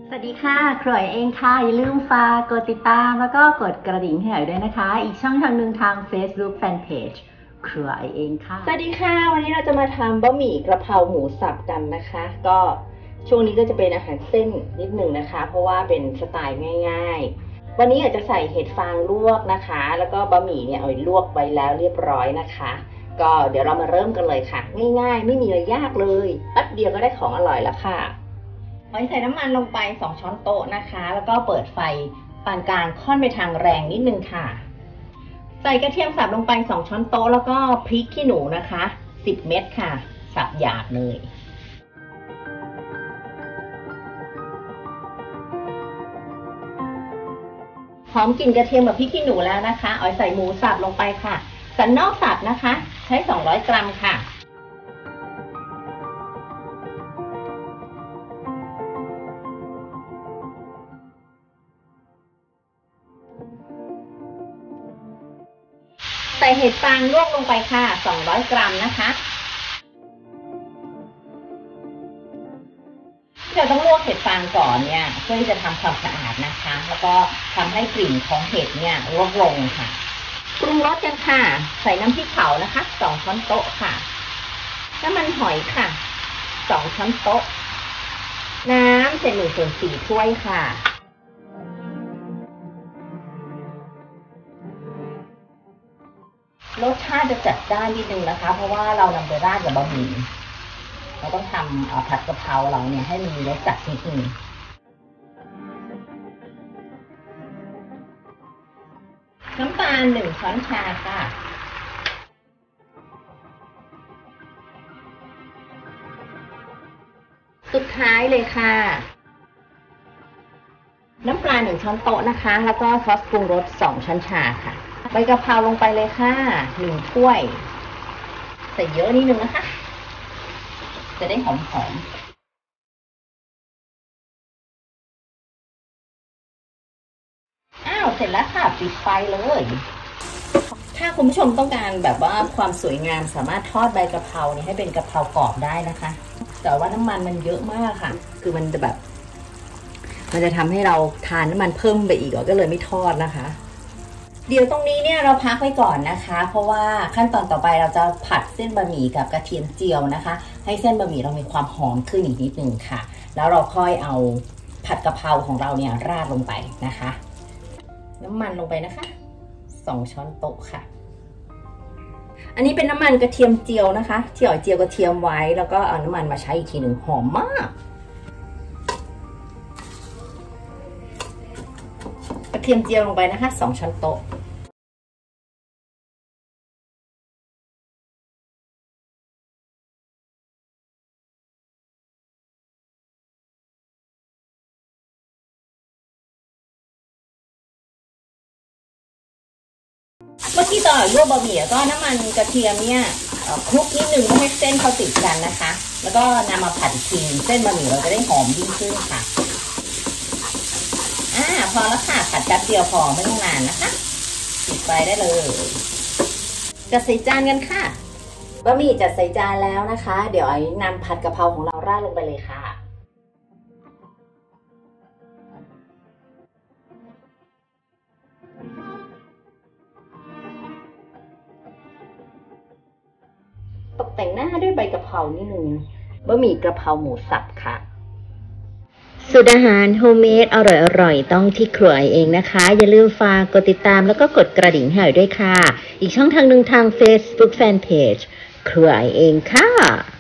สวัสดีค่ะครัวเองค่ะอย่าลืมฝากกดติดตามแล้วก็กดกระดิ่งให้หน่อยด้วยนะคะอีกช่องทางหนึ่งทาง Facebook Fanpage ครัวเองค่ะสวัสดีค่ะวันนี้เราจะมาทำบะหมี่กระเพราหมูสับกันนะคะก็ช่วงนี้ก็จะเป็นอาหารเส้นนิดหนึ่งนะคะเพราะว่าเป็นสไตล์ง่ายๆวันนี้อาจจะใส่เห็ดฟางลวกนะคะแล้วก็บะหมี่เนี่ยเอาลวกไว้แล้วเรียบร้อยนะคะก็เดี๋ยวเรามาเริ่มกันเลยค่ะง่ายๆไม่มีอะไรยากเลยแป๊บเดียวก็ได้ของอร่อยแล้วค่ะใส่น้ำมันลงไป2 ช้อนโต๊ะนะคะแล้วก็เปิดไฟปานกลางค่อนไปทางแรงนิดนึงค่ะใส่กระเทียมสับลงไป2 ช้อนโต๊ะแล้วก็พริกขี้หนูนะคะ10 เม็ดค่ะสับหยาบเลยหอมกลิ่นกระเทียมกับพริกขี้หนูแล้วนะคะเอาใส่หมูสับลงไปค่ะสันนอกสับนะคะใช้200 กรัมค่ะใส่เห็ดฟางลวกลงไปค่ะ200 กรัมนะคะเราต้องลวกเห็ดฟางก่อนเนี่ยเพื่อที่จะทำความสะอาดนะคะแล้วก็ทำให้กลิ่นของเห็ดเนี่ยลดลงค่ะปรุงรสกันค่ะใส่น้ำพริกเผานะคะ2 ช้อนโต๊ะค่ะน้ำมันหอยค่ะ2 ช้อนโต๊ะน้ำ1/4 ถ้วยค่ะรสชาติจะจัดจ้านนิดนึงนะคะเพราะว่าเรานำไปราดกับบะหมี่เราต้องทำผัดกะเพราเราเนี่ยให้มันมีรสจัดนิดนึงน้ำตาล1 ช้อนชาค่ะสุดท้ายเลยค่ะน้ำปลา1 ช้อนโต๊ะนะคะแล้วก็ซอสปรุงรส2 ช้อนชาค่ะใบกะเพราลงไปเลยค่ะ1 ถ้วยใส่เยอะนิดนึงนะคะจะได้หอมเสร็จแล้วค่ะปิดไฟเลยถ้าคุณผู้ชมต้องการแบบว่าความสวยงามสามารถทอดใบกะเพราเนี่ยให้เป็นกะเพรากรอบได้นะคะแต่ว่าน้ำมันมันเยอะมากค่ะคือมันจะแบบมันจะทำให้เราทานน้ำมันเพิ่มไปอีกก็เลยไม่ทอดนะคะเดี๋ยวตรงนี้เนี่ยเราพักไว้ก่อนนะคะเพราะว่าขั้นตอนต่อไปเราจะผัดเส้นบะหมี่กับกระเทียมเจียวนะคะให้เส้นบะหมี่เรามีความหอมขึ้นอีกนิดนึงค่ะแล้วเราค่อยเอาผัดกะเพราของเราเนี่ยราดลงไปนะคะน้ำมันลงไปนะคะ2 ช้อนโต๊ะค่ะอันนี้เป็นน้ำมันกระเทียมเจียวนะคะที่อ๋อยเจียวกระเทียมไว้แล้วก็เอาน้ำมันมาใช้อีกทีหนึ่งหอมมากกระเทียมเจียวลงไปนะคะ2 ช้อนโต๊ะเมื่อกี้ตอนลวกบะหมี่ก็น้ำมันกระเทียมเนี่ยคลุกนิดนึงให้เส้นเขาติดกันนะคะแล้วก็นำมาผัดอีกทีเส้นบะหมี่เราจะได้หอมยิ่งขึ้นค่ะพอแล้วค่ะผัดแป๊บเดียวพอไม่ต้องนานนะคะปิดไฟได้เลยจัดใส่จานกันค่ะบะหมี่จัดใส่จานแล้วนะคะเดี๋ยวไอ้นำผัดกะเพราของเราราดลงไปเลยค่ะตกแต่งหน้าด้วยใบกะเพรานิดนึงบะหมี่กระเพราหมูสับค่ะสูตรอาหารโฮมเมดอร่อยๆต้องที่ครัวเองนะคะอย่าลืมฝากกดติดตามแล้วก็กดกระดิ่งให้ด้วยค่ะอีกช่องทางหนึ่งทาง Facebook Fanpage ครัวเองค่ะ